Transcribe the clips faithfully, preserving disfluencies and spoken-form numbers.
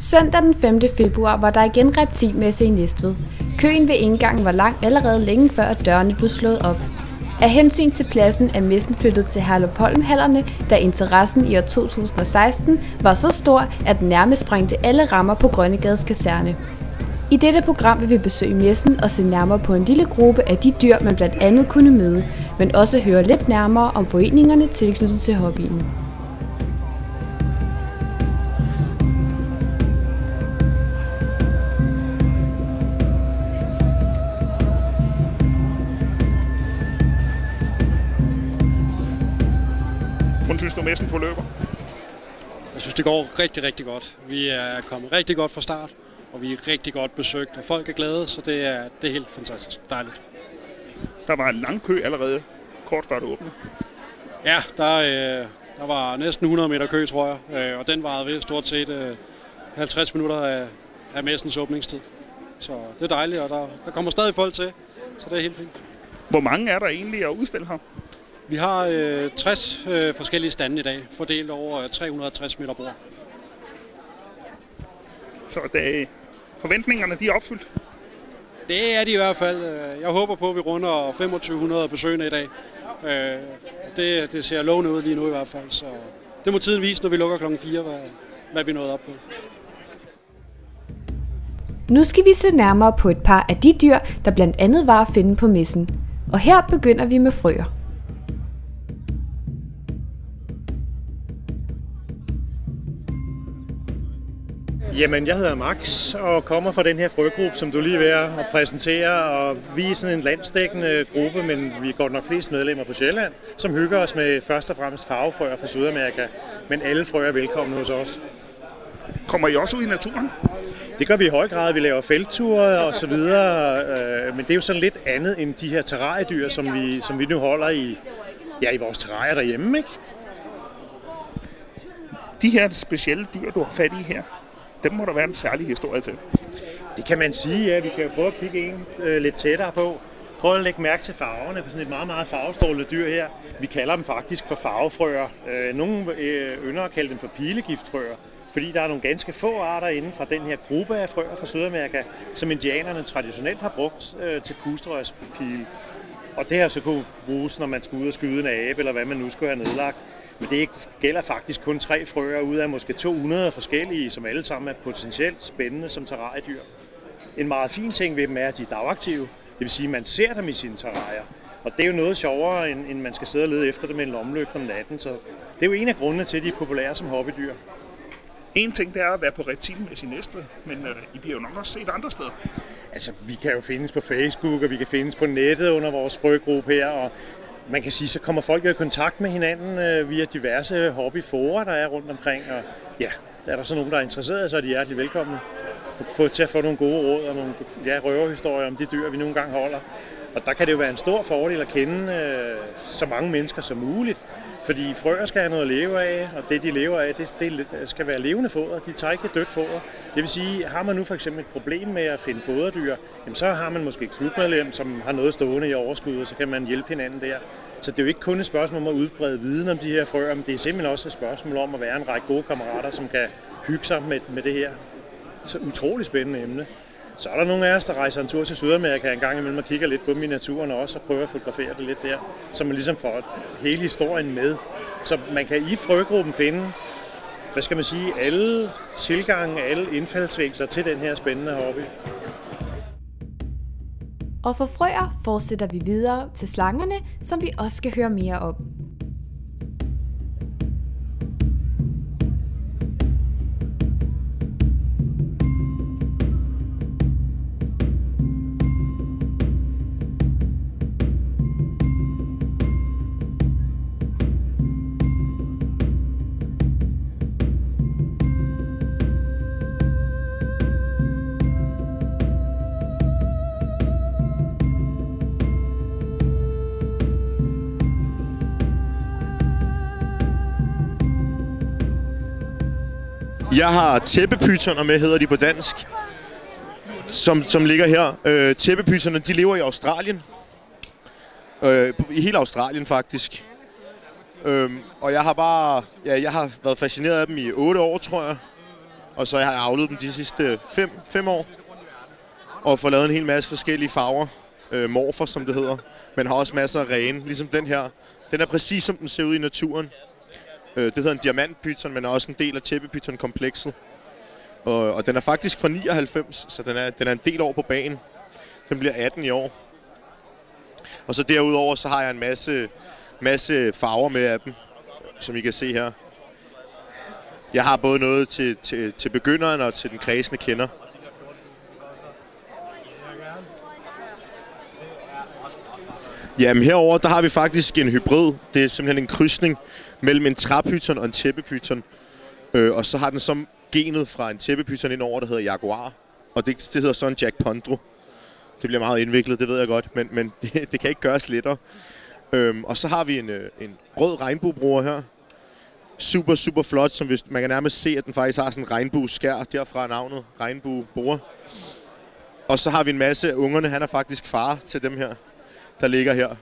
Søndag den femte februar var der igen reptilmesse i Næstved. Køen ved indgangen var lang allerede længe før, at dørene blev slået op. Af hensyn til pladsen er messen flyttet til Herlufsholm-hallerne, da interessen i år to tusind og seksten var så stor, at den nærmest sprængte alle rammer på Grønnegades kaserne. I dette program vil vi besøge messen og se nærmere på en lille gruppe af de dyr, man blandt andet kunne møde, men også høre lidt nærmere om foreningerne tilknyttet til hobbyen. Hvordan synes du, messen forløber? Jeg synes, det går rigtig, rigtig godt. Vi er kommet rigtig godt fra start, og vi er rigtig godt besøgt, og folk er glade, så det er, det er helt fantastisk. Dejligt. Der var en lang kø allerede, kort før det åbnede. Ja, der, øh, der var næsten hundrede meter kø, tror jeg, øh, og den varede ved stort set øh, halvtreds minutter af, af messens åbningstid. Så det er dejligt, og der, der kommer stadig folk til, så det er helt fint. Hvor mange er der egentlig at udstille her? Vi har øh, tres øh, forskellige stande i dag, fordelt over tre hundrede og tres meter bord. Så det, forventningerne de er opfyldt? Det er de i hvert fald. Jeg håber på, at vi runder femogtyve hundrede besøgende i dag. Det, det ser lovende ud lige nu i hvert fald. Så det må tiden vise, når vi lukker klokken fire, hvad, hvad vi nåede op på. Nu skal vi se nærmere på et par af de dyr, der blandt andet var at finde på messen. Og her begynder vi med frøer. Jamen, jeg hedder Max og kommer fra den her frøgruppe, som du lige er ved at præsentere. Og vi er sådan en landsdækkende gruppe, men vi er godt nok flest medlemmer på Sjælland, som hygger os med først og fremmest farvefrøer fra Sydamerika. Men alle frøer er velkomne hos os. Kommer I også ud i naturen? Det gør vi i høj grad. Vi laver feltture og så videre, men det er jo sådan lidt andet end de her terrariedyr, som vi, som vi nu holder i, ja, i vores terrarier derhjemme, ikke? De her specielle dyr, du har fat i her, dem må der være en særlig historie til. Det kan man sige, ja. Vi kan prøve at kigge en øh, lidt tættere på. Prøv at lægge mærke til farverne på sådan et meget, meget farvestrålende dyr her. Vi kalder dem faktisk for farvefrøer. Øh, nogle øh, ynder at kalde dem for pilegiftfrøer, fordi der er nogle ganske få arter inden fra den her gruppe af frøer fra Sydamerika, som indianerne traditionelt har brugt øh, til pusterørspile. Og det her så kunne bruges, når man skulle ud og skyde en abe, eller hvad man nu skulle have nedlagt. Men det gælder faktisk kun tre frøer ud af måske to hundrede forskellige, som alle sammen er potentielt spændende som terrariedyr. En meget fin ting ved dem er, at de er dagaktive. Det vil sige, at man ser dem i sine terrarier. Og det er jo noget sjovere, end man skal sidde og lede efter dem med en lommelygte om natten. Så det er jo en af grundene til, at de er populære som hobbydyr. En ting det er at være på reptilmesse i Næstved, men øh, I bliver jo nok også set andre steder. Altså, vi kan jo findes på Facebook, og vi kan findes på nettet under vores frøgruppe her, og man kan sige, så kommer folk jo i kontakt med hinanden øh, via diverse hobbyforer, der er rundt omkring. Og ja, er der så nogen, der er interesseret, så er de hjertelig velkomne få til at få nogle gode råd og nogle ja, røverhistorier om de dyr, vi nogle gange holder. Og der kan det jo være en stor fordel at kende øh, så mange mennesker som muligt, fordi frøer skal have noget at leve af, og det de lever af, det, det skal være levende foder. De tager ikke dødt foder. Det vil sige, har man nu for eksempel et problem med at finde foderdyr, jamen så har man måske et klubmedlem, som har noget stående i overskud, og så kan man hjælpe hinanden der. Så det er jo ikke kun et spørgsmål om at udbrede viden om de her frøer, men det er simpelthen også et spørgsmål om at være en række gode kammerater, som kan hygge sig med, med det her så utrolig spændende emne. Så er der nogle af os, der rejser en tur til Sydamerika en gang imellem og kigger lidt på dem i naturen og også prøver at fotografere det lidt der, så man ligesom får hele historien med. Så man kan i frøgruppen finde, hvad skal man sige, alle tilgange, alle indfaldsvinkler til den her spændende hobby. Og for frøer fortsætter vi videre til slangerne, som vi også skal høre mere om. Jeg har tæppepytoner med, hedder de på dansk, som, som ligger her. Øh, tæppepytonerne, de lever i Australien. Øh, I hele Australien faktisk. Øh, og jeg har bare, ja, jeg har været fascineret af dem i otte år, tror jeg. Og så har jeg avlet dem de sidste fem, fem år. Og får lavet en hel masse forskellige farver. Øh, morfer, som det hedder. Men har også masser af rene, ligesom den her. Den er præcis som den ser ud i naturen. Øh, det hedder en diamantpyton, men er også en del af tæppepyton-komplekset. Og, og den er faktisk fra nioghalvfems, så den er, den er en del år på banen. Den bliver atten i år. Og så derudover så har jeg en masse, masse farver med af dem, som I kan se her. Jeg har både noget til, til, til begynderen og til den kredsende kender. Jamen herover der har vi faktisk en hybrid. Det er simpelthen en krydsning mellem en træpyton og en tæppepyton. Øh, og så har den som genet fra en tæppepyton ind over, der hedder Jaguar. Og det, det hedder så en Jack Pondro. Det bliver meget indviklet, det ved jeg godt, men, men det kan ikke gøres lettere. Øhm, og så har vi en, en rød regnbuebruger her. Super, super flot, som hvis, man kan nærmest se, at den faktisk har sådan en regnbueskær, derfra navnet regnbuebruger. Og så har vi en masse af ungerne, han er faktisk far til dem her, der ligger her.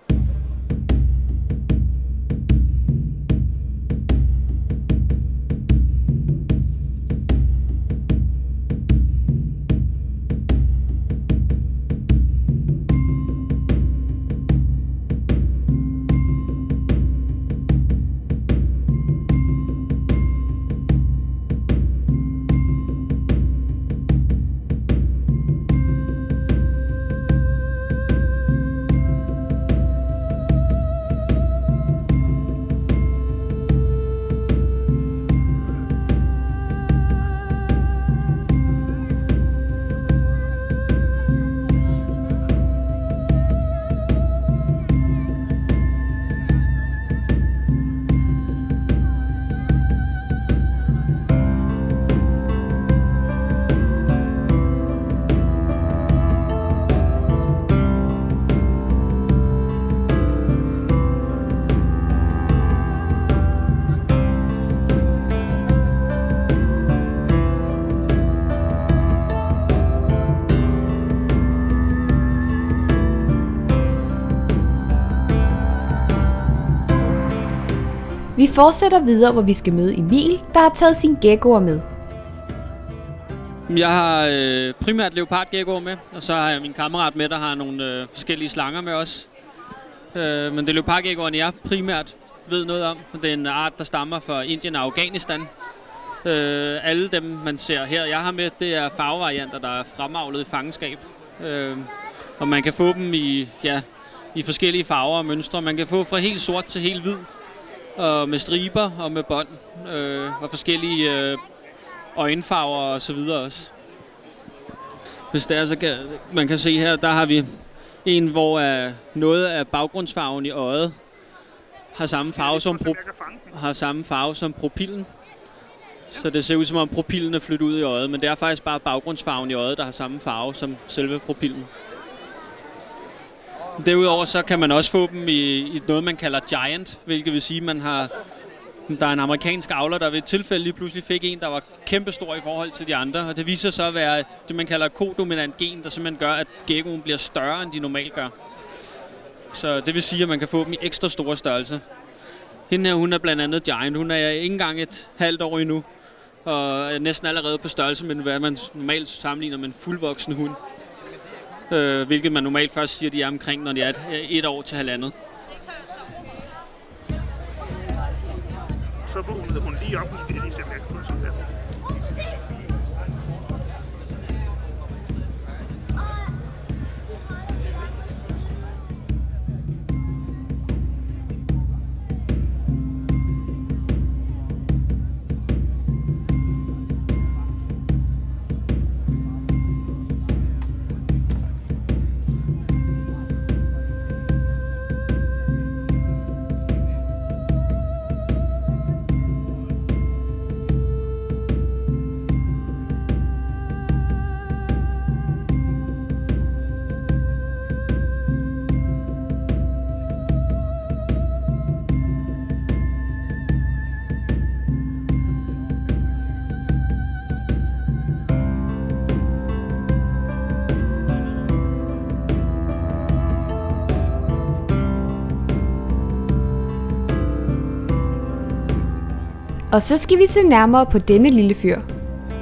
Vi fortsætter videre, hvor vi skal møde Emil, der har taget sine geckoer med. Jeg har øh, primært leopardgeckoer med, og så har jeg min kammerat med, der har nogle øh, forskellige slanger med os. Øh, men det er leopardgeckoerne, jeg primært ved noget om. Det er en art, der stammer fra Indien og Afghanistan. Øh, alle dem, man ser her, jeg har med, det er farvevarianter, der er fremavlet i fangenskab. Øh, og man kan få dem i, ja, i forskellige farver og mønstre. Man kan få fra helt sort til helt hvid. Og med striber og med bånd øh, og forskellige øh, øjenfarver og så videre også. Hvis det er, så kan man kan se her, der har vi en, hvor er noget af baggrundsfarven i øjet har samme farve som pro har samme farve som propillen. Så det ser ud som om propillen er flyttet ud i øjet, men det er faktisk bare baggrundsfarven i øjet, der har samme farve som selve propillen. Derudover så kan man også få dem i, i noget, man kalder giant, hvilket vil sige, at man har, der er en amerikansk avler, der ved et tilfælde lige pludselig fik en, der var kæmpestor i forhold til de andre. Og det viser sig at være det, man kalder kodominant gen, der simpelthen gør, at geckoen bliver større, end de normalt gør. Så det vil sige, at man kan få dem i ekstra store størrelse. Hende her, hun er blandt andet giant. Hun er ikke engang et halvt år endnu, og er næsten allerede på størrelse med, hvad man normalt sammenligner med en fuldvoksen hund. Øh, hvilket man normalt først siger, de er omkring, når de er et, et år til halvandet. Så vågnede hun lige op, måske lige se, om jeg kan få sådan der. Og så skal vi se nærmere på denne lille fyr.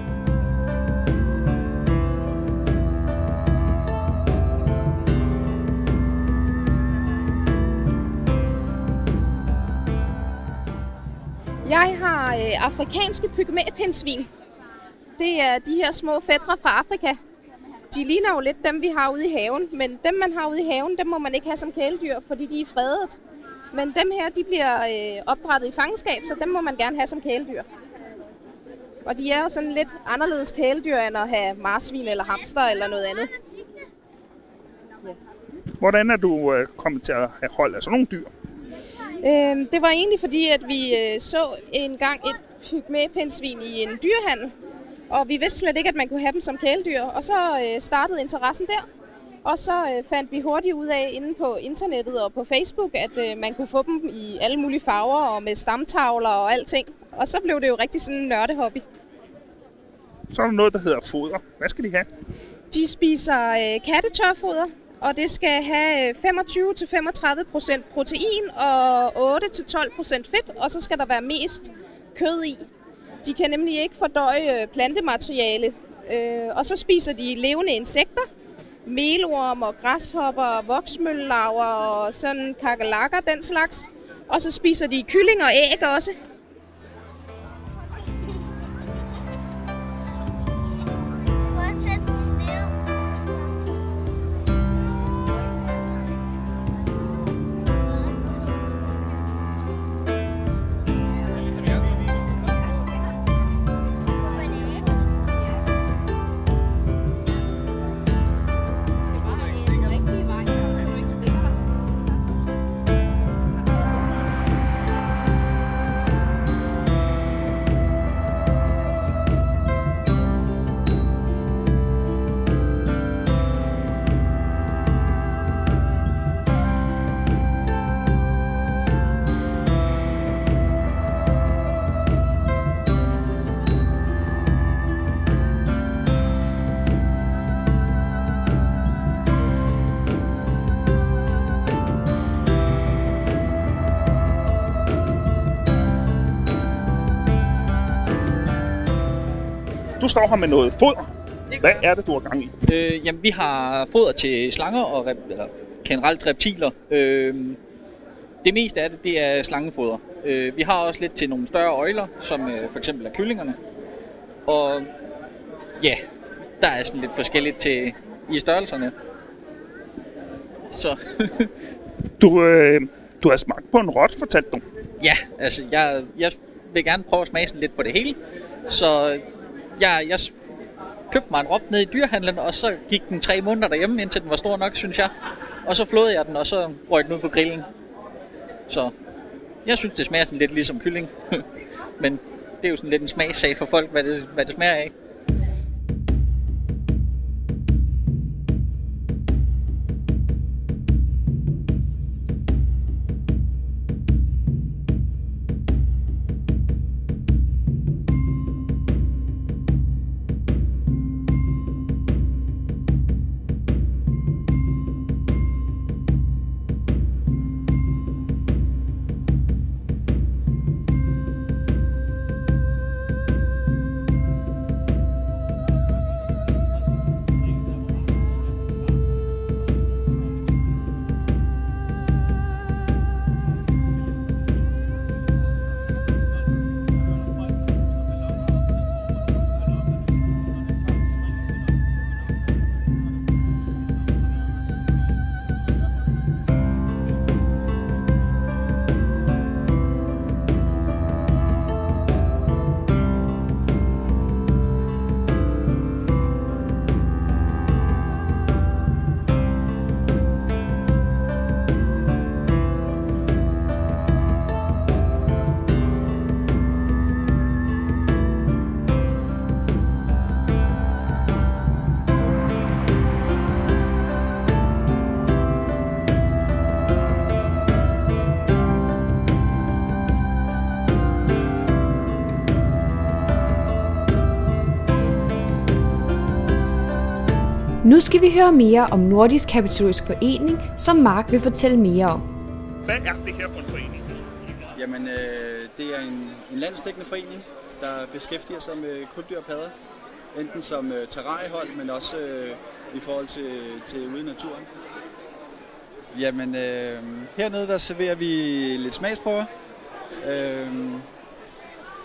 øh, afrikanske pygmæpindsvin. Det er de her små fætre fra Afrika. De ligner jo lidt dem, vi har ude i haven, men dem, man har ude i haven, dem må man ikke have som kæledyr, fordi de er fredet. Men dem her, de bliver øh, opdrættet i fangenskab, så dem må man gerne have som kæledyr. Og de er jo sådan lidt anderledes kæledyr, end at have marsvin eller hamster eller noget andet. Ja. Hvordan er du øh, kommet til at have hold af sådan nogle dyr? Øh, det var egentlig fordi, at vi øh, så engang et pygmæpindsvin i en dyrehandel. Og vi vidste slet ikke, at man kunne have dem som kæledyr. Og så øh, startede interessen der. Og så øh, fandt vi hurtigt ud af inde på internettet og på Facebook, at øh, man kunne få dem i alle mulige farver og med stamtavler og alting. Og så blev det jo rigtig sådan en nørdehobby. Så er der noget, der hedder foder. Hvad skal de have? De spiser øh, kattetørfoder, og det skal have femogtyve til femogtredive procent protein og otte til tolv procent fedt, og så skal der være mest kød i. De kan nemlig ikke fordøje plantemateriale, øh, og så spiser de levende insekter, melorm og græshopper, voksmøllelarver og sådan kakelakker, den slags. Og så spiser de kylling og æg også. Du står her med noget foder. Hvad er det, du har gang i? Øh, jamen, vi har foder til slanger og rep- eller generelt reptiler. Øh, det meste af det, det er slangefoder. Øh, vi har også lidt til nogle større øgler, som øh, for eksempel er kyllingerne. Og ja, der er sådan lidt forskelligt til i størrelserne. Så. du, øh, du har smagt på en rot, fortalte du? Ja, altså jeg, jeg vil gerne prøve at smage sådan lidt på det hele. Så jeg, jeg købte mig en rop ned i dyrehandlen, og så gik den tre måneder derhjemme, indtil den var stor nok, synes jeg. Og så flåede jeg den, og så røg den ud på grillen. Så jeg synes, det smager sådan lidt ligesom kylling. Men det er jo sådan lidt en smagssag for folk, hvad det, hvad det smager af. Nu skal vi høre mere om Nordisk Herpetologisk Forening, som Mark vil fortælle mere om. Hvad er det her for en forening? Jamen, øh, det er en, en landsdækkende forening, der beskæftiger sig med krybdyr og padder. Enten som øh, terrariehold, men også øh, i forhold til, til ude i naturen. Jamen, øh, hernede der serverer vi lidt smagsprøver. Øh,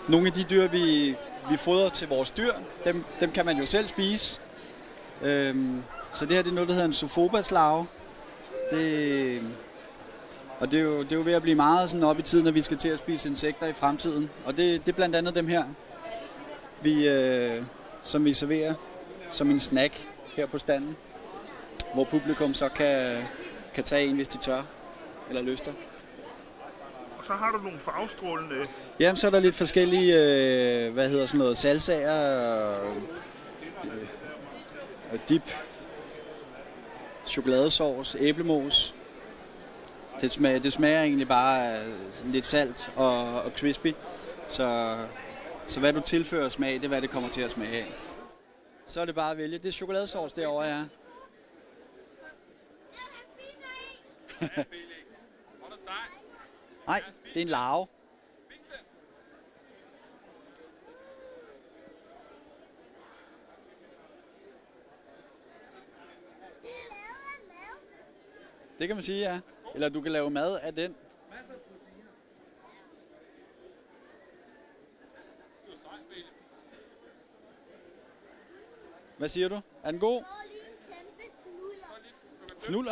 nogle af de dyr, vi, vi fodrer til vores dyr, dem, dem kan man jo selv spise. Øhm, så det her det er noget, der hedder en Sophobas-larve. Det, og det er, jo, det er jo ved at blive meget sådan op i tiden, når vi skal til at spise insekter i fremtiden. Og det, det er blandt andet dem her, vi, øh, som vi serverer som en snack her på standen, hvor publikum så kan, kan tage en, hvis de tør eller lyster. Og så har du nogle farvestrålende... Jamen, så er der lidt forskellige, øh, hvad hedder sådan noget, salsaer, og, og dip, chokoladesauce, æblemos. Det smager, det smager egentlig bare af lidt salt og, og crispy. Så, så hvad du tilfører smag, det er, hvad det kommer til at smage af. Så er det bare at vælge. Det er chokoladesauce derovre, ja. Nej, det er en larve. Det kan man sige, ja. Eller du kan lave mad af den. Hvad siger du? Er den god? Fnuller?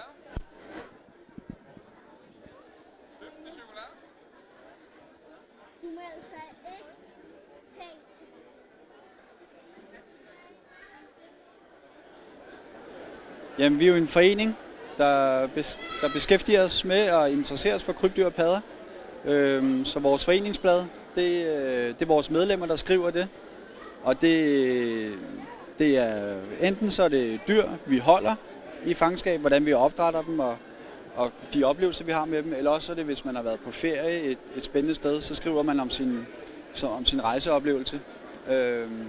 Jamen, vi er jo en forening, der, bes, der beskæftiger os med og interesserer os for krybdyr og padder. Øhm, så vores foreningsblad, det, det er vores medlemmer, der skriver det. Og det, det er enten så er det dyr, vi holder i fangenskab, hvordan vi opdrætter dem og, og de oplevelser, vi har med dem. Eller også er det, hvis man har været på ferie et, et spændende sted, så skriver man om sin, så, om sin rejseoplevelse. Øhm,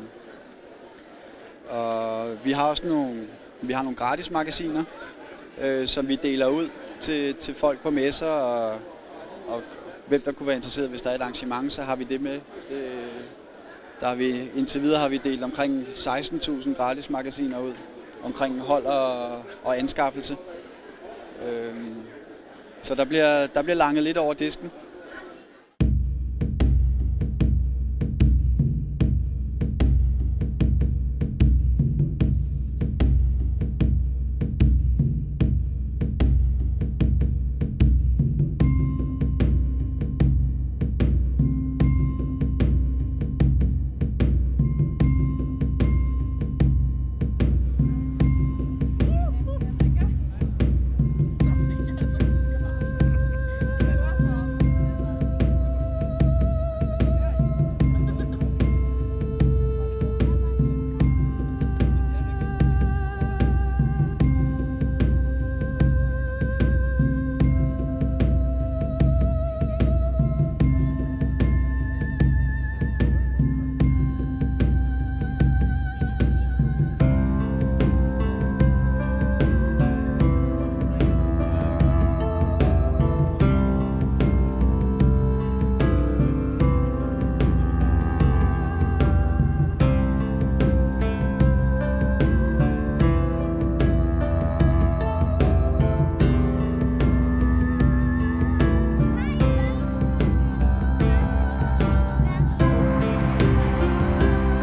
og vi har også nogle... Vi har nogle gratis magasiner, øh, som vi deler ud til, til folk på messer, og, og hvem der kunne være interesseret, hvis der er et arrangement, så har vi det med. Det, der har vi, indtil videre har vi delt omkring seksten tusind gratis magasiner ud, omkring hold og, og anskaffelse. Øh, så der bliver, der bliver langet lidt over disken.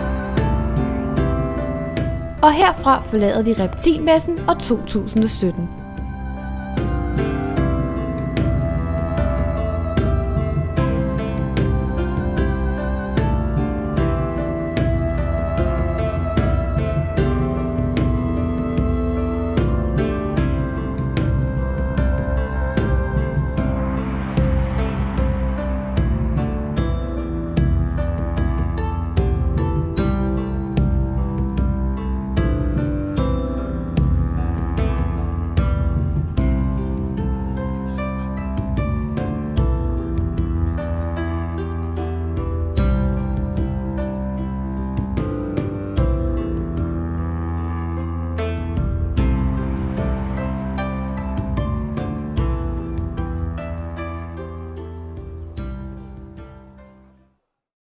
Og herfra forlader vi Reptilmessen år to tusind og sytten.